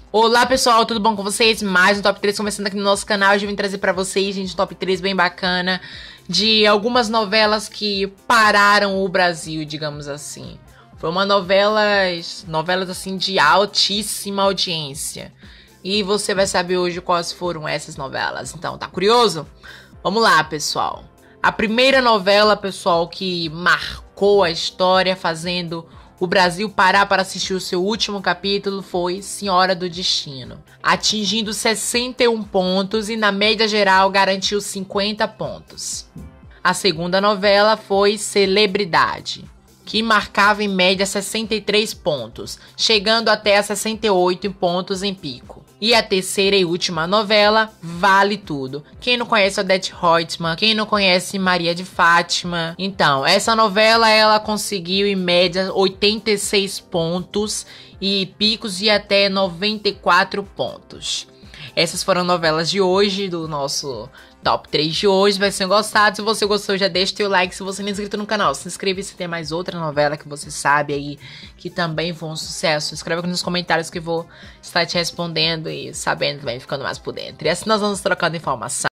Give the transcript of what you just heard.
Olá pessoal, tudo bom com vocês? Mais um Top 3 começando aqui no nosso canal. Hoje eu vim trazer pra vocês, gente, um Top 3 bem bacana de algumas novelas que pararam o Brasil, digamos assim. Foi uma novelas assim de altíssima audiência. E você vai saber hoje quais foram essas novelas. Então, tá curioso? Vamos lá, pessoal. A primeira novela, pessoal, que marcou a história fazendo o Brasil parar para assistir o seu último capítulo foi Senhora do Destino, atingindo 61 pontos e na média geral garantiu 50 pontos. A segunda novela foi Celebridade, que marcava em média 63 pontos, chegando até a 68 pontos em pico. E a terceira e última novela, Vale Tudo. Quem não conhece Odete Roitman, quem não conhece Maria de Fátima. Então, essa novela ela conseguiu em média 86 pontos e picos de até 94 pontos. Essas foram novelas de hoje, do nosso Top 3 de hoje. Espero que vocês tenham gostado. Se você gostou, já deixa o seu like. Se você não é inscrito no canal, se inscreve se tem mais outra novela que você sabe aí que também foi um sucesso. Escreve aqui nos comentários que eu vou estar te respondendo e sabendo também, ficando mais por dentro. E assim nós vamos trocando informação.